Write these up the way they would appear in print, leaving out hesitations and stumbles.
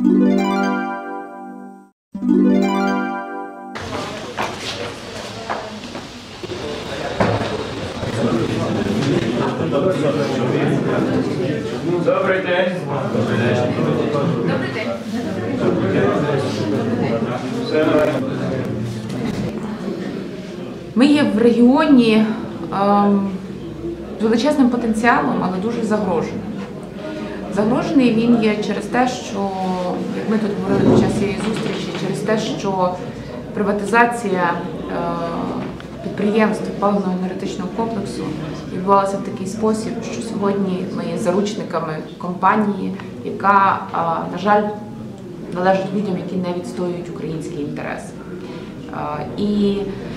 Добрий день. Добрий день. Ми є в регіоні з величезним потенціалом, але дуже загроженим. Загрожений він є через те, що, як ми тут говорили під час цієї зустрічі, через те, що приватизація підприємств паливно-енергетичного комплексу відбувалася в такий спосіб, що сьогодні ми є заручниками компанії, яка, на жаль, належить людям, які не відстоюють українські інтереси. І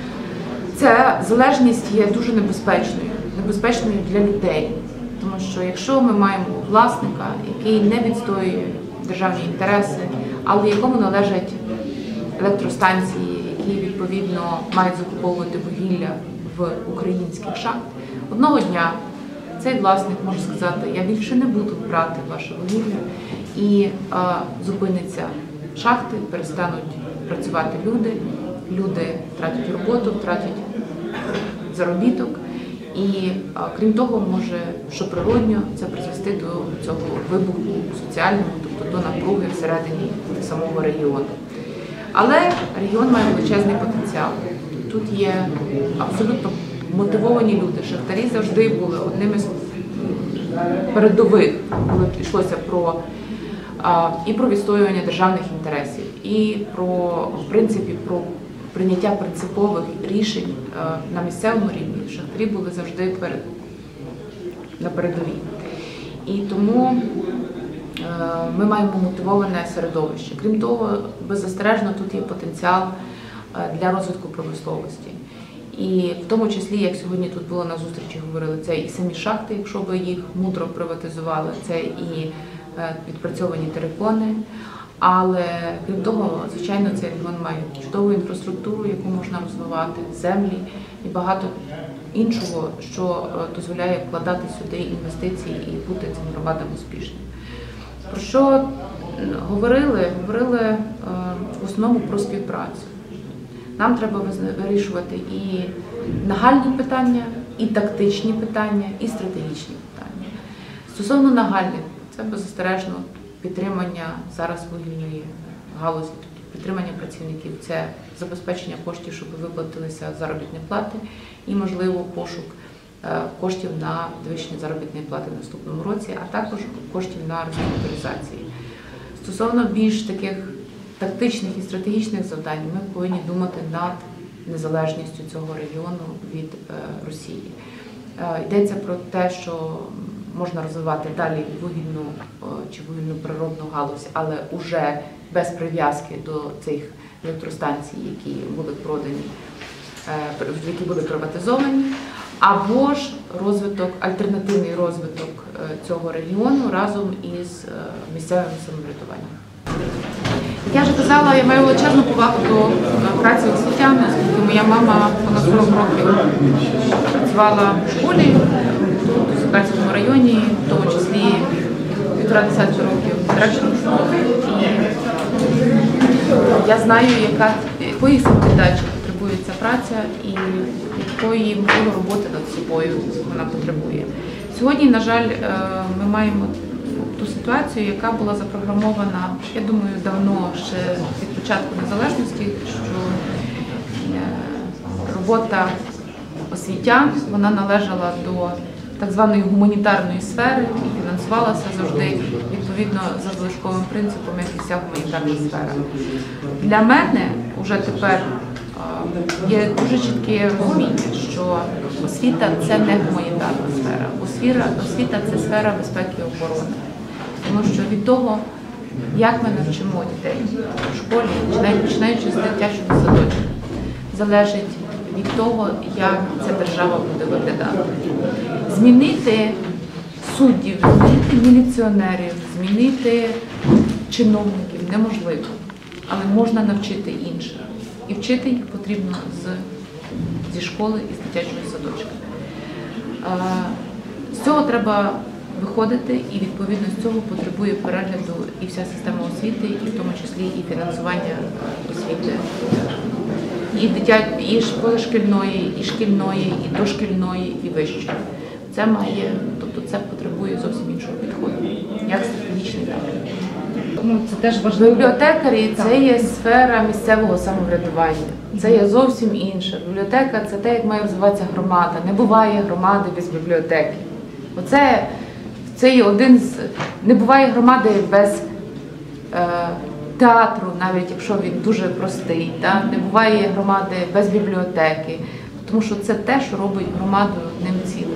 ця залежність є дуже небезпечною для людей. Тому що якщо ми маємо власника, який не відстоює державні інтереси, але якому належать електростанції, які відповідно мають закуповувати вугілля в українських шахт, одного дня цей власник може сказати: я більше не буду брати ваше вугілля, і зупиняться шахти, перестануть працювати люди втратять роботу, втратять заробіток. І крім того, може, що природньо, це призвести до цього вибуху соціального, тобто до напруги всередині самого регіону. Але регіон має величезний потенціал. Тут є абсолютно мотивовані люди. Шахтарі завжди були одними з передових, коли йшлося і про відстоювання державних інтересів, і про, в принципі, про прийняття принципових рішень на місцевому рівні. Шахтарі були завжди на передовій. І тому ми маємо мотивоване середовище. Крім того, беззастережно тут є потенціал для розвитку промисловості. І в тому числі, як сьогодні тут було на зустрічі, говорили, це і самі шахти, якщо б їх мудро приватизували, це і відпрацьовані терикони. Але, крім того, звичайно, цей регіон має чудову інфраструктуру, яку можна розвивати, землі і багато іншого, що дозволяє вкладати сюди інвестиції і бути цим громадам успішним. Про що говорили? Говорили в основному про співпрацю. Нам треба вирішувати і нагальні питання, і тактичні питання, і стратегічні питання. Стосовно нагальних, це беззастережно підтримання зараз вугільної галузі, підтримання працівників, це забезпечення коштів, щоб виплатилися заробітні плати і, можливо, пошук коштів на підвищення заробітної плати в наступному році, а також коштів на реструктуризацію. Стосовно більш таких тактичних і стратегічних завдань, ми повинні думати над незалежністю цього регіону від Росії. Йдеться про те, що можна розвивати далі вугільну чи вугільно-природну галузь, але вже без прив'язки до цих електростанцій, які були продані, які були приватизовані, або ж альтернативний розвиток цього регіону разом із місцевим самоврядуванням. Як я вже казала, я маю величезну повагу до праці освітян, оскільки моя мама понад 40 років працювала в школі у Сокальському районі, в тому числі 1,5 років директором школи. І я знаю, якої самовіддачі потребує ця праця і якої можливо роботи над собою вона потребує. Сьогодні, на жаль, ми маємо ту ситуацію, яка була запрограмована, я думаю, давно, ще від початку незалежності, що робота освітян, вона належала до так званої гуманітарної сфери і фінансувалася завжди відповідно за залишковим принципом, як і вся гуманітарна сфера. Для мене вже тепер є дуже чітке розуміння, що освіта – це не гуманітарна сфера. Освіта – це сфера безпеки і оборони. Тому що від того, як ми навчимо дітей у школі, починаючи з дитячого садочка, залежить від того, як ця держава буде виглядати. Змінити суддів, змінити міліціонерів, змінити чиновників неможливо, але можна навчити інших. І вчити їх потрібно зі школи і з дитячого садочка. З цього треба виходити, і відповідно з цього потребує перегляду і вся система освіти, і в тому числі і фінансування освіти. І позашкільної, і шкільної, і дошкільної, і вищої. Це має, тобто це потребує зовсім іншого підходу, як стратегічний напрямок. Ну, це теж важливо. Бібліотекарі – це є сфера місцевого самоврядування. Це є зовсім інше. Бібліотека – це те, як має розвиватися громада. Не буває громади без бібліотеки. Це є один з... Не буває громади без театру, навіть якщо він дуже простий. Так? Не буває громади без бібліотеки. Тому що це те, що робить громаду одним цілим.